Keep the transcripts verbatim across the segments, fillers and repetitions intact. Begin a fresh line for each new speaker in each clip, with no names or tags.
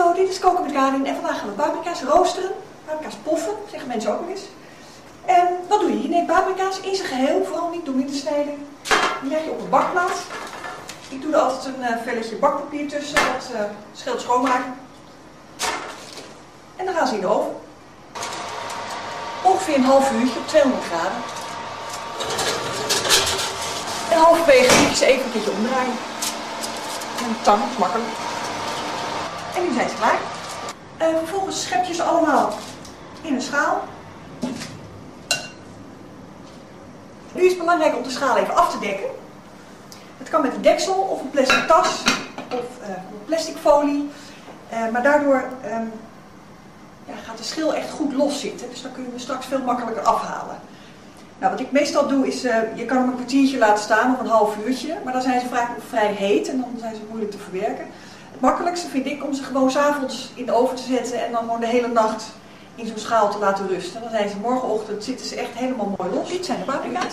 Hallo, dit is Koken met Karin en vandaag gaan we paprika's roosteren. Paprika's poffen, zeggen mensen ook wel eens. En wat doe je? Je neemt paprika's in zijn geheel, vooral niet door midden snijden. Die leg je op een bakplaat. Ik doe er altijd een uh, velletje bakpapier tussen, dat uh, scheelt schoonmaken. En dan gaan ze in de oven. Ongeveer een half uurtje op tweehonderd graden. En halverwege moet je ze even een beetje omdraaien. Met een tang, is makkelijk. En nu zijn ze klaar. Uh, vervolgens schep je ze allemaal in een schaal. Nu is het belangrijk om de schaal even af te dekken. Het kan met een deksel of een plastic tas of uh, een plastic folie. Uh, maar daardoor um, ja, gaat de schil echt goed los zitten. Dus dan kun je hem straks veel makkelijker afhalen. Nou, wat ik meestal doe is, uh, je kan hem een kwartiertje laten staan of een half uurtje. Maar dan zijn ze vaak nog vrij heet en dan zijn ze moeilijk te verwerken. Het makkelijkste vind ik om ze gewoon 's avonds in de oven te zetten en dan gewoon de hele nacht in zo'n schaal te laten rusten. Dan zijn ze morgenochtend, zitten ze echt helemaal mooi los. Dit zijn de paprika's.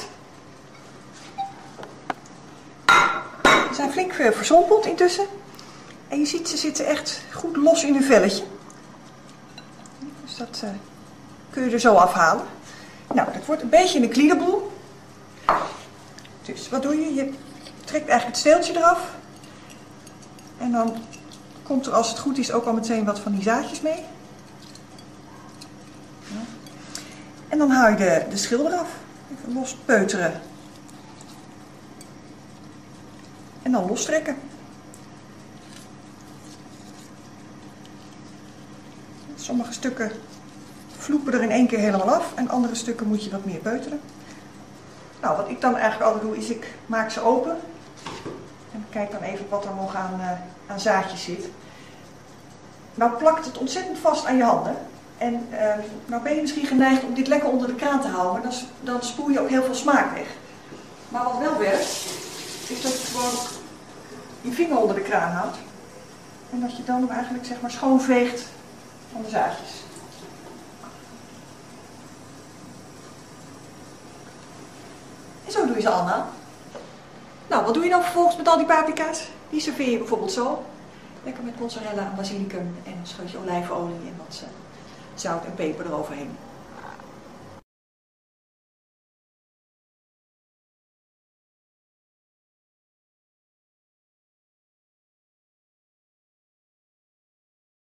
Ze zijn flink verzompeld intussen. En je ziet, ze zitten echt goed los in hun velletje. Dus dat uh, kun je er zo afhalen. Nou, dat wordt een beetje een kliederboel. Dus wat doe je? Je trekt eigenlijk het steeltje eraf. En dan komt er, als het goed is, ook al meteen wat van die zaadjes mee. Ja. En dan haal je de, de schil eraf. Even lospeuteren. En dan lostrekken. Sommige stukken vloepen er in één keer helemaal af. En andere stukken moet je wat meer peuteren. Nou, wat ik dan eigenlijk altijd doe, is ik maak ze open. En kijk dan even wat er nog aan, uh, aan zaadjes zit. Nou plakt het ontzettend vast aan je handen. En uh, nou ben je misschien geneigd om dit lekker onder de kraan te houden. Dan, dan spoel je ook heel veel smaak weg. Maar wat wel werkt, is dat je gewoon je vinger onder de kraan houdt. En dat je dan hem eigenlijk zeg maar schoonveegt van de zaadjes. En zo doe je ze allemaal. Nou, wat doe je dan vervolgens met al die paprika's? Die serveer je bijvoorbeeld zo. Lekker met mozzarella en basilicum en een scheutje olijfolie en wat zout en peper eroverheen.